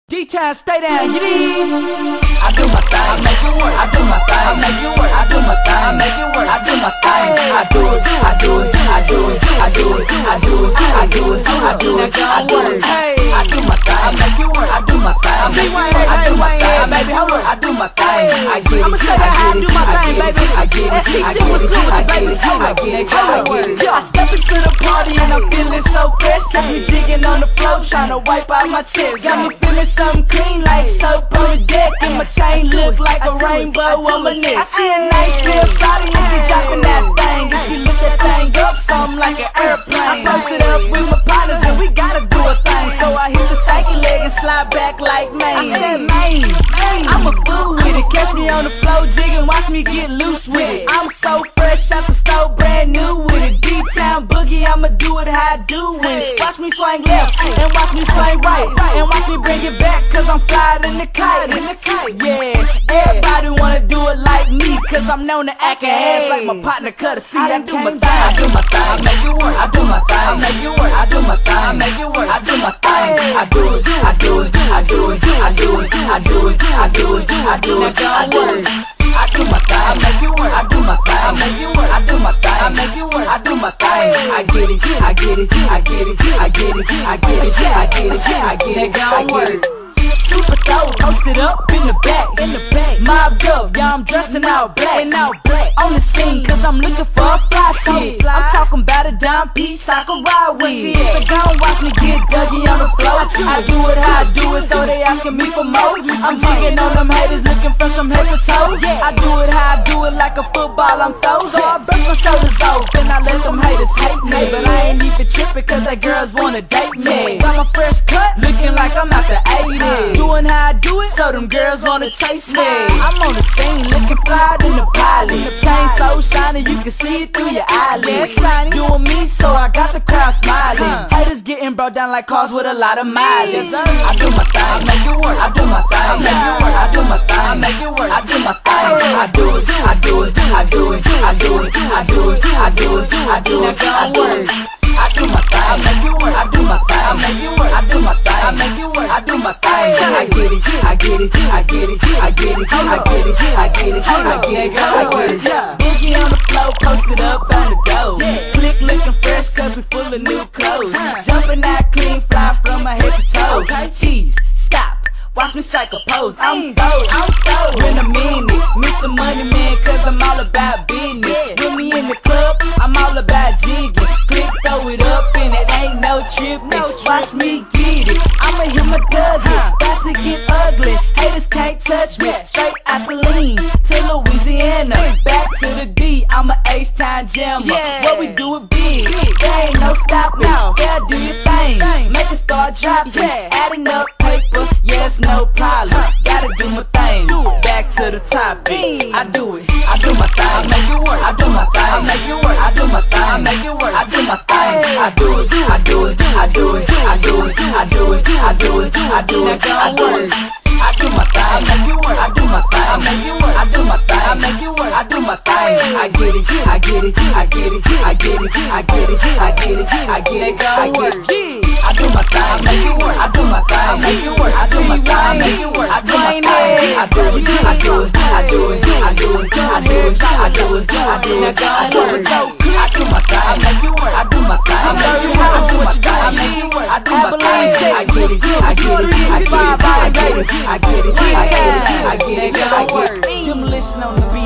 D-Town, stay down, you need. I do my thing, I make it work. I do my thing, I make it work. I do my thing, I make it work. I do my thing, I do it, I do it, I do it, I do it, I do it, I do it, I do it, I do it. I do my thing, I make it work. I do my thing, I do my thing, baby. Hold on, I do my thing. I get it, I'ma show you how I do my thing, baby. I get it, STC was good with you, baby. Hold on, I step into the party and I'm feeling so fresh. Catch me jigging on the floor, tryna wipe out my chest. Got me feeling something clean like soap on the deck, and my chain look like a rainbow on my neck. I see a nice little shawty and she dropping that thing, and she lift that thing up something like an airplane. I toast it up with my partners and we gotta do a thing, so I hit the stanky leg and slide back like man. I said man, I'm a fool with it. Catch me on the floor jigging, watch me get loose with it. I'm so fresh out the stove, brand new with it. D-Town boogie, I'ma do it how I do it. Watch me swing left and watch me swing right, and watch me bring it back, cause I'm flying in the kite. Yeah, everybody wanna do it like me, cause I'm known to act an ass like my partner Cutter C. I do my thing, I do my thing, I make it work. I do my thing, I make it work. I do my thing, I make it work. I do my thing, I do it, I do it, I do it, I do it, I do it, I do it, I do it, I do it. I do my thing, I make it work. I do my thing, I make it work. I do my thing, I make it work. I do my thing. I get it, I get it, I get it, I get it, I get it, I get it, I get it, I get it. Super dope, posted up in the back, mobbed up, yeah, I'm dressing all black, on the scene, cause I'm looking for a fly shit. I'm talking about a dime piece I can ride with. So go and watch me get Dougie on the floor. I do it how I do it, so they asking me for more. I'm jigging on them haters, looking fresh from head to toe. I do it how I do it, like a football I'm throw. So I brush my shoulders off and I let them haters hate me, but I ain't even tripping, cause they girls wanna date me. Got my fresh cut, looking like I'm out the 80s. Doing how I do it, so them girls wanna chase me. I'm on the scene, looking fly in the pilot. Chain so shiny, you can see it through your eyelids. Doing me, so I got the crowd smiling. Haters getting brought down like cars with a lot of mileage. I do my thing, I make it work. I do my thing, I make it work. I do my thing, I make it work. I do my thing, I do it, I do it, I do it, I do it, I do it, I do it, I do it, I do it. I do my thing, I make it work. I do my thing, I make it work. I do my thing, I make it work. I do my thing. I get it, I get it, I get it, I get it, I get it, I get it, I get it, I get it. Boogie on the floor, posted up on the door. Click looking fresh, cause we full of new clothes. Jumping out clean, fly from my head to toe. Cheese, stop, watch me strike a pose. I'm throw, in a minute. Mr. Money Man, cause I'm all about business. With me in the club, I'm all about jigging. Click, throw it up, and it ain't no trip. Watch me get it, I'ma hit my Dougie. About to get ugly, haters can't touch me. Straight out the lean to Louisiana, back to the D. I'm a H-Town jammer. What we do it big, there ain't no stopping. Yeah, do your thing, make it start dropping. Adding up paper, yes, no problem. Gotta do my thing, back to the topic. I do it, I do my thing, I make it work. I do my thing, I make it work. I do my thing, I make it work. I do my thing, I do it, I do it, I do it, I do it, I do it, I do it, I do it, I do it. I do my thing, I make it work. I do my thing, I make it work. I do my thing, I make it work. I do my thing. I get it, I get it, I get it, I get it, I get it, I get it, I get it, I get it. I do my thing, I make it work. I do my thing, I make it work. I do my thing, I make it work. I do my thing, I do it, I do it, I do it, I do it, I do it, I do it, I do it, I do it. I do my thing, I make it work. I do my thing, I make it work. I do my thing, I make it work. I do my thing, I get it, I get it, I get it, I get it, I get it, I get it, I get it, I get it. Demolition on the beat.